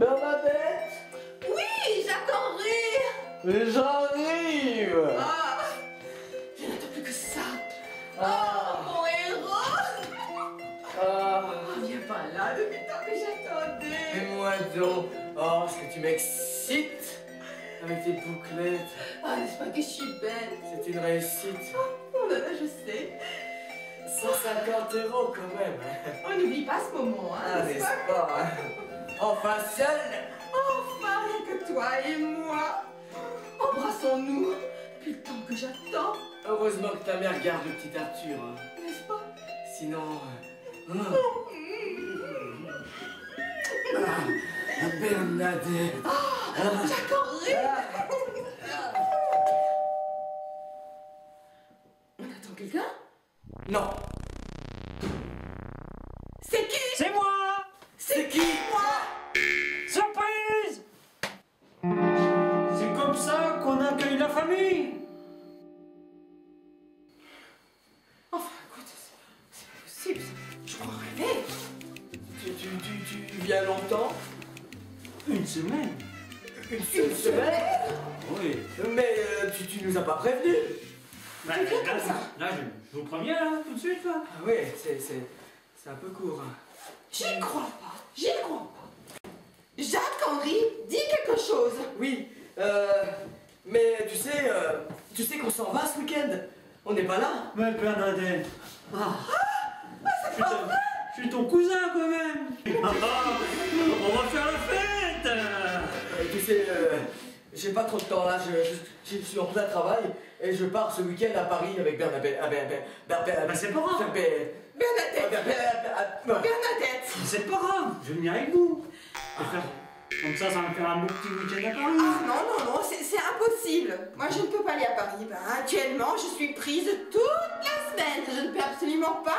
Bernadette? Oui, Jacques-Henri! Mais j'arrive! Ah, je n'attends plus que ça. Ah. Oh, mon héros! Ah. Oh, viens pas là depuis le temps que j'attendais. Et moi donc, oh, est-ce que tu m'excites avec tes bouclettes? Ah, n'est-ce pas que je suis belle? C'est une réussite. Oh là là, je sais. 150 € quand même. On n'oublie pas ce moment, hein, Ah, n'est-ce n'est-ce pas? pas, hein? Enfin seul. Enfin, rien que toi et moi. Embrassons-nous depuis le temps que j'attends. Heureusement que ta mère garde le petit Arthur. Hein. N'est-ce pas? Sinon... Ah, Bernadette. Ah, Jacques-Henri. On attend quelqu'un? Non. C'est qui? C'est moi! C'est qui? Surprise! C'est comme ça qu'on accueille la famille! Enfin, écoute, c'est pas possible. Je crois rêver. Tu viens longtemps? Une semaine? Une semaine? Oui. Mais tu nous as pas prévenus. Bah, là, je vous préviens, là, tout de suite, là. Ah oui, c'est un peu court. Hein. J'y crois pas. J'y crois pas. Jacques-Henri, dis quelque chose. Oui, mais tu sais qu'on s'en va ce week-end. On n'est pas là. Mais Bernadette. Je suis ton cousin, quand même. On va faire la fête. Tu sais, j'ai pas trop de temps là. Je suis en plein travail et je pars ce week-end à Paris avec Bernadette. Bah, c'est pas grave. Bernadette. C'est pas grave, je vais venir avec vous. Comme ça va me faire un beau petit week-end à Paris. Ah non, c'est impossible. Moi, je ne peux pas aller à Paris. Ben, actuellement, je suis prise toute la semaine. Je ne peux absolument pas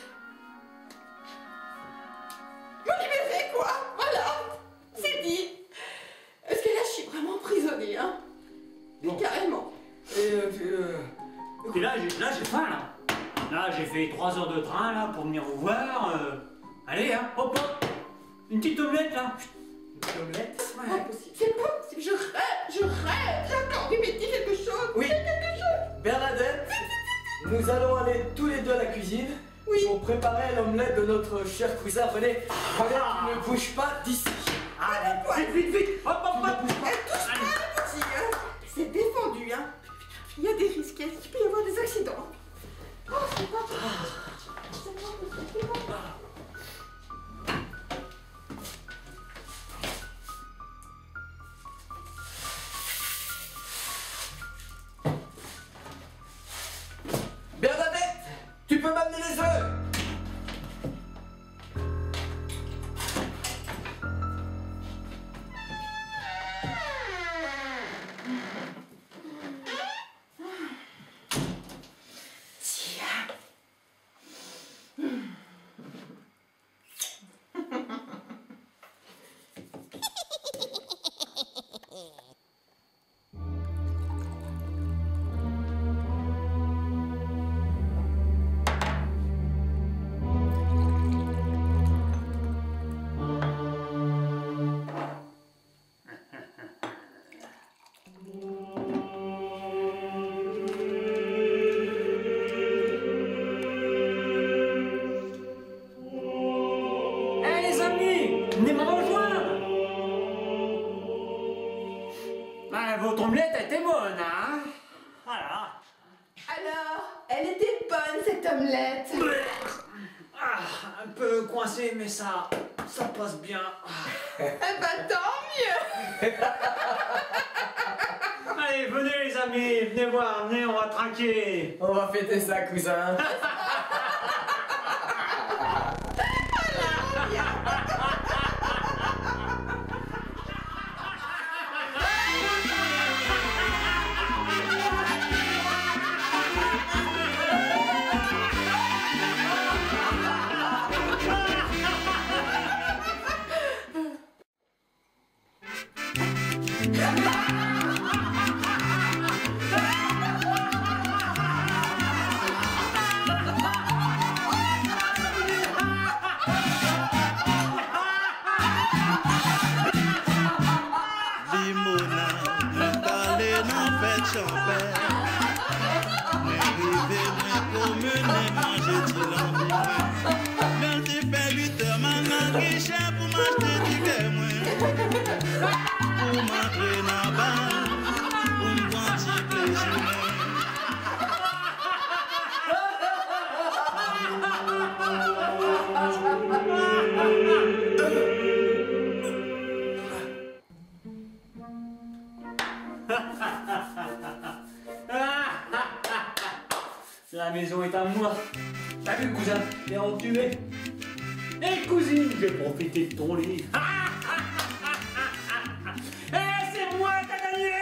me libérer, quoi. Voilà, c'est dit. Parce que là, je suis vraiment prisonnier, hein. Bon. Carrément. Et là, j'ai faim, là. Là, j'ai fait 3 heures de train, là, pour venir vous voir. Allez, hein, hop, hop. Une petite omelette, là. Une omelette? C'est pas possible. C'est pas possible. Je rêve. Jacques-Henri, mais dis quelque chose. Oui. Dis quelque chose. Bernadette, nous allons aller tous les deux à la cuisine. Oui. Pour préparer l'omelette de notre cher cousin. Venez, ne bouge pas d'ici. Allez, vite, hop, hop, hop. Touche pas le petit, hein. C'est défendu, hein. Il y a des risques. Il peut y avoir des accidents. Oh, c'est pas Bernadette, tu peux m'amener les œufs? Venez me rejoindre. Ah, votre omelette a été bonne, hein? Voilà. Alors, elle était bonne cette omelette. Ah, un peu coincé, mais ça passe bien. Eh ben tant mieux. Allez, venez les amis, venez voir, venez, on va trinquer. On va fêter ça, cousin. La maison est à moi. T'as vu, cousin? T'es entué. Et cousine, j'ai profité de ton lit. Eh, c'est moi qui ai gagné.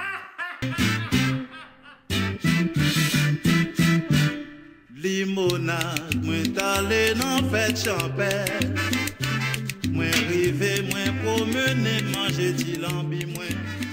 Limonade, moi t'allais dans fête champêtre. Moi rivé, moi promener, manger ti lambi, moi.